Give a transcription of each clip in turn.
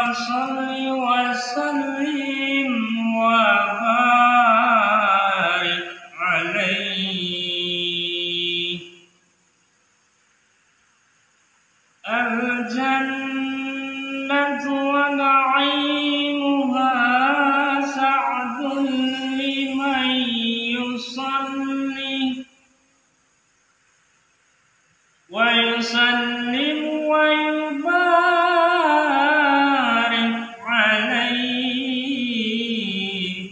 صل وسلم وبارك عليه. الجنة ونعيمها سعد لمن يصلي ويسلم ويبارك عليه.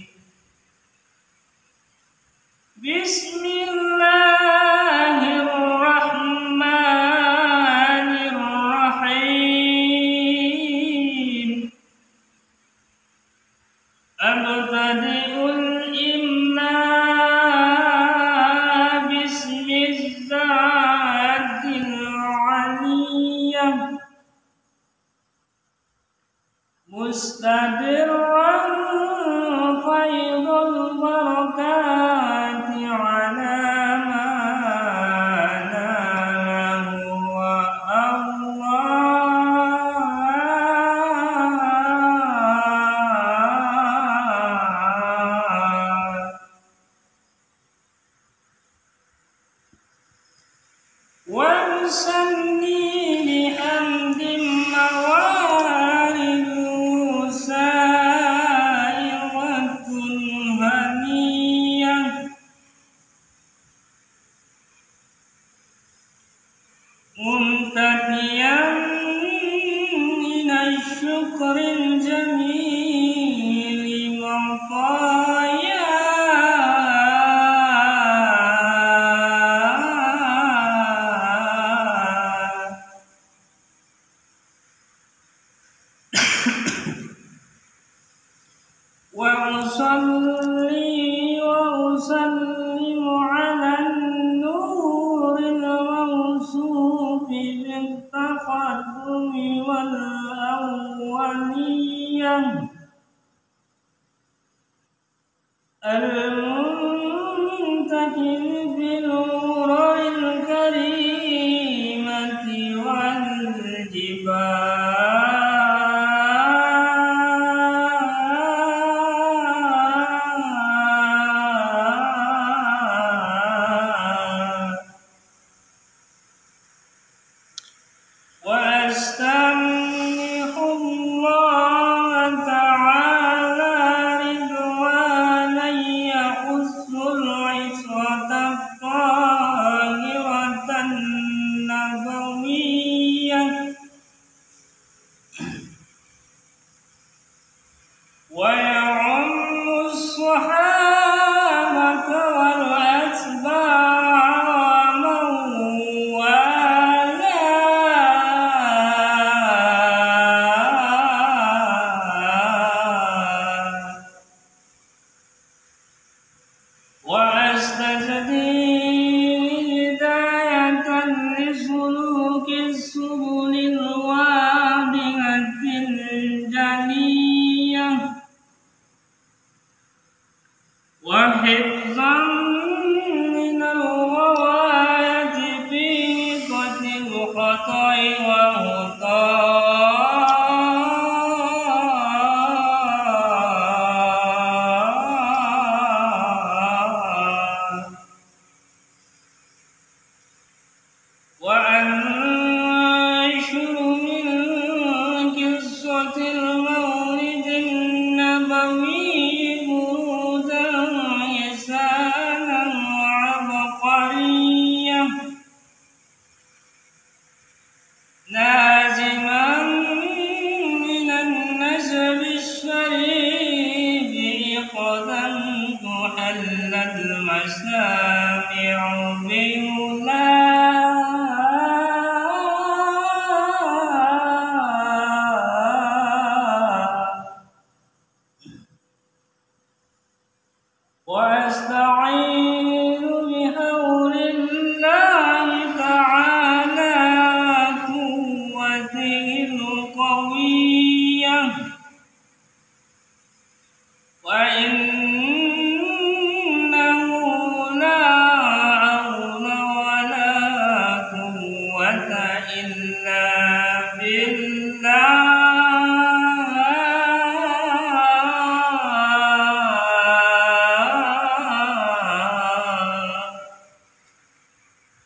بسم الله الرحمن الرحيم. أبتدئ الإملاء باسم الذات العلية مستدرا فيض البركات على ما ناله ونصلي لحمد موارد سائرة هنية ممتديا من الشكر الجميل مطايا وأصلي وأسلم على النور الموصوف بالتقدم والأولية المنتقل بالغرر الكريمة والجبال وأستمنح الله تعالى رضوانا يحث العشرة الطاهرة النبوية ويعم الصحابة والأتباع وأستجدي هداية لسلوك السبل الواضحة الجلية وحفظا من الغواية في نقطة الخطأ وأنشر من قصة المولد النبوي برودا يسانا وعبقرية لازما من النسب الشريف إقدا تحل المسامع بهلا وأستعين بحول الله تعالى قوته القوية وإنه لا حول ولا قوة إلا بالله.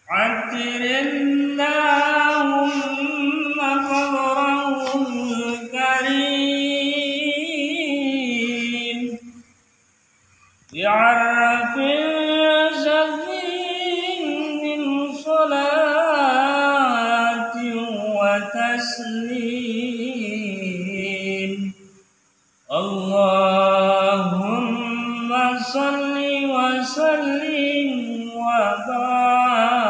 عطر اللهم قبره الكريم بعرف زكي من صلاة وتسليم اللهم صل وسلم وبارك